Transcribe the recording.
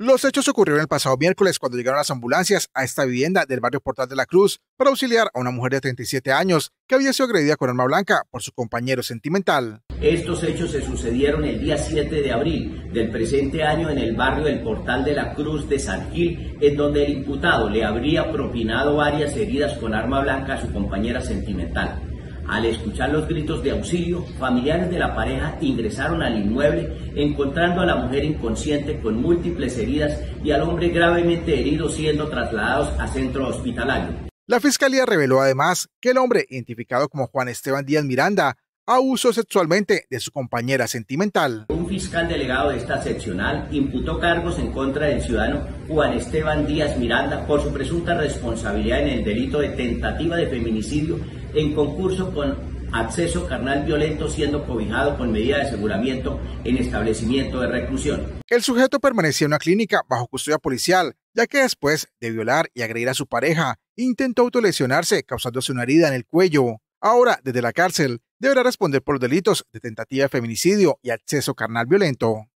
Los hechos ocurrieron el pasado miércoles cuando llegaron las ambulancias a esta vivienda del barrio Portal de la Cruz para auxiliar a una mujer de 37 años que había sido agredida con arma blanca por su compañero sentimental. Estos hechos se sucedieron el día 7 de abril del presente año en el barrio del Portal de la Cruz de San Gil, en donde el imputado le habría propinado varias heridas con arma blanca a su compañera sentimental. Al escuchar los gritos de auxilio, familiares de la pareja ingresaron al inmueble, encontrando a la mujer inconsciente con múltiples heridas y al hombre gravemente herido siendo trasladados a centro hospitalario. La fiscalía reveló además que el hombre, identificado como Juan Esteban Díaz Miranda, abusó sexualmente de su compañera sentimental. Un fiscal delegado de esta seccional imputó cargos en contra del ciudadano Juan Esteban Díaz Miranda por su presunta responsabilidad en el delito de tentativa de feminicidio en concurso con acceso carnal violento, siendo cobijado con medida de aseguramiento en establecimiento de reclusión. El sujeto permanecía en una clínica bajo custodia policial, ya que después de violar y agredir a su pareja, intentó autolesionarse causándose una herida en el cuello. Ahora, desde la cárcel, deberá responder por los delitos de tentativa de feminicidio y acceso carnal violento.